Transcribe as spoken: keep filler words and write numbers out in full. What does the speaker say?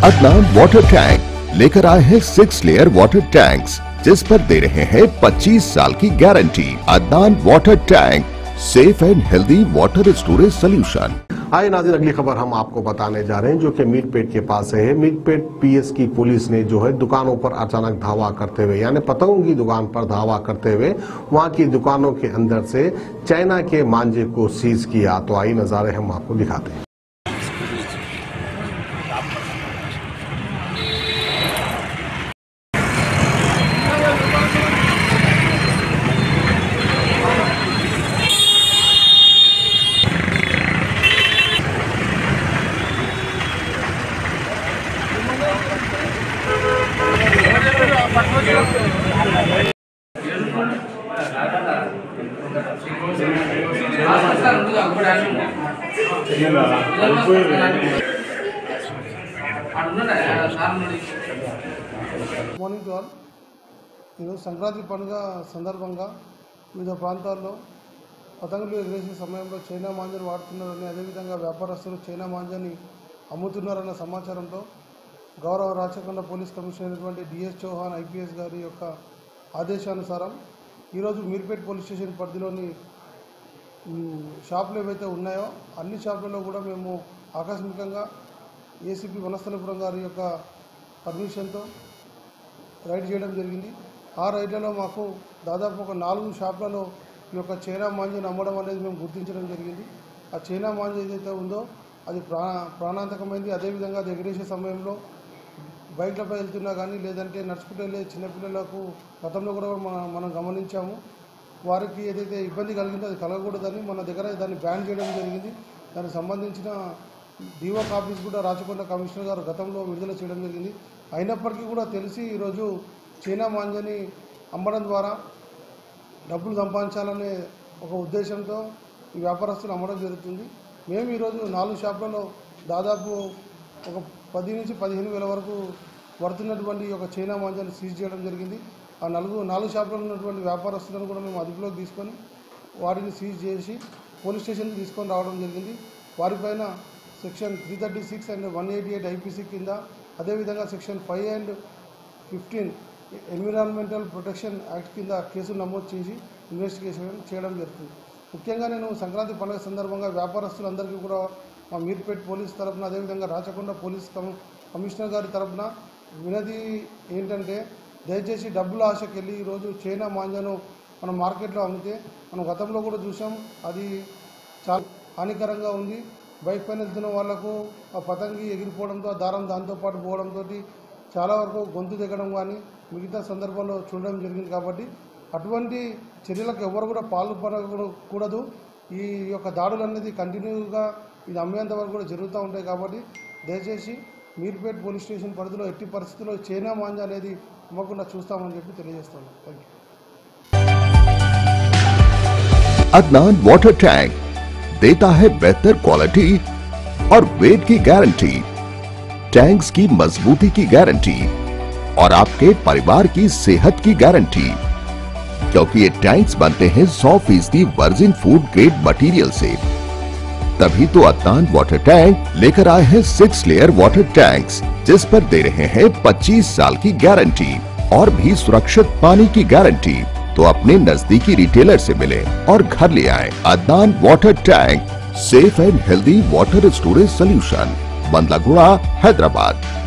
Adnan water tank लेकर आए हैं सिक्स लेयर वाटर टैंक्स जिस पर दे रहे हैं पच्चीस साल की guarantee. Adnan water tank, safe and healthy water storage solution. आइए नाज़रीन, अगली खबर हम आपको बताने जा रहे हैं जो कि मीरपेट के पास है। मीरपेट पीएस की पुलिस ने जो है दुकानों पर अचानक धावा करते हुए, यानी पतंगों की दुकान पर धावा करते हुए वहां की दुकानों के अंदर से चाइना के मांझे को सीज किया। तो आइए नजारे हम आपको दिखाते हैं। Morning to all. ఈరోజు సంక్రాంతి పండుగ సందర్భంగా వివిధ ప్రాంతాల్లో పతంగులు ఎగరేసే సమయంలో చైనా మాంజాన్ని వాడుతున్నారని, అదేవిధంగా వ్యాపారస్తులు చైనా మాంజాన్ని అమ్ముతున్నారన్న సమాచారంతో గౌరవ రాచకొండ పోలీస్ కమిషనర్ అయినటువంటి డిఎస్ చౌహాన్ ఐపీఎస్ గారి యొక్క ఆదేశానుసారం ఈరోజు మీర్పేట్ పోలీస్ స్టేషన్ పరిధిలోని షాపులు ఏవైతే ఉన్నాయో అన్ని షాపులలో కూడా మేము ఆకస్మికంగా ఏసీపీ వనస్థలపురం గారి యొక్క పర్మిషన్తో రైడ్ చేయడం జరిగింది. ఆ రైడ్లలో మాకు దాదాపు ఒక నాలుగు షాపులలో ఈ యొక్క చైనా మాంజాను అమ్మడం అనేది మేము గుర్తించడం జరిగింది. ఆ చైనా మాంజా ఏదైతే ఉందో అది ప్రా ప్రాణాంతకమైంది. అదేవిధంగా అది ఎగిరేసే సమయంలో బైక్లపై వెళ్తున్నా కానీ, లేదంటే నడుచుకుంటూ వెళ్ళే చిన్నపిల్లలకు గతంలో కూడా మనం మనం గమనించాము. వారికి ఏదైతే ఇబ్బంది కలిగిందో అది కలగకూడదని మన దగ్గర దాన్ని బ్యాన్ చేయడం జరిగింది. దానికి సంబంధించిన డిఓ కాపీస్ కూడా రాచకొండ కమిషనర్ గారు గతంలో విడుదల చేయడం జరిగింది. అయినప్పటికీ కూడా తెలిసి ఈరోజు చైనా మాంజాని అమ్మడం ద్వారా డబ్బులు సంపాదించాలనే ఒక ఉద్దేశంతో ఈ వ్యాపారస్తులు అమ్మడం జరుగుతుంది. మేము ఈరోజు నాలుగు షాపులలో దాదాపు ఒక పది నుంచి పదిహేను వేల వరకు పడుతున్నటువంటి ఒక చైనా మాంజాని సీజ్ చేయడం జరిగింది. ఆ నలుగు నాలుగు షాపులలో ఉన్నటువంటి వ్యాపారస్తులను కూడా మేము అదుపులోకి తీసుకొని వారిని సీజ్ చేసి పోలీస్ స్టేషన్కి తీసుకొని రావడం జరిగింది. వారిపైన section three thirty six and one eighty eight IPC కింద, అదేవిధంగా section five and fifteen environmental protection act కింద కేసులు నమోదు చేసి ఇన్వెస్టిగేషన్ చేయడం జరుగుతుంది. ముఖ్యంగా నేను సంక్రాంతి పండుగ సందర్భంగా వ్యాపారస్తులందరికీ కూడా మా మీర్పేట్ పోలీస్ తరఫున, అదేవిధంగా రాచకొండ పోలీస్ కమిషనర్ గారి తరఫున వినతి ఏంటంటే, దయచేసి డబ్బుల ఆశకి వెళ్ళి ఈరోజు చైనా మాంజాను మనం మార్కెట్లో అమ్మితే మనం గతంలో కూడా చూసాం, అది చాలా హానికరంగా ఉంది. బైక్ పైన వెళ్తున్న వాళ్లకు ఆ పతంగి ఎగిరిపోవడంతో ఆ దారం దాంతోపాటు పోవడంతో చాలా వరకు గొంతు దిగడం కానీ మిగతా సందర్భాల్లో చూడడం జరిగింది. కాబట్టి అటువంటి చర్యలకు ఎవరు కూడా పాల్పడకూడదు. ఈ యొక్క దాడులు అనేది కంటిన్యూగా ఇది అమ్మేంత వరకు కూడా జరుగుతూ ఉంటాయి. కాబట్టి దయచేసి మీర్పేట్ పోలీస్ స్టేషన్ పరిధిలో ఎట్టి పరిస్థితుల్లో చైనా మాంజా అనేది అమ్మకుండా చూస్తామని చెప్పి తెలియజేస్తాను. Thank you. Adnan water tank देता है बेहतर क्वालिटी और वेट की गारंटी, टैंक्स की मजबूती की गारंटी और आपके परिवार की सेहत की गारंटी, क्योंकि ये टैंक्स बनते हैं सौ फीसदी वर्जिन फूड ग्रेड मटेरियल से। तभी तो अदनान वाटर टैंक लेकर आए हैं सिक्स लेयर वाटर टैंक्स जिस पर दे रहे हैं पच्चीस साल की गारंटी और भी सुरक्षित पानी की गारंटी। तो अपने नजदीकी रिटेलर से मिले और घर ले आए Adnan water tank, safe and healthy water storage solution, Bandlaguda, Hyderabad.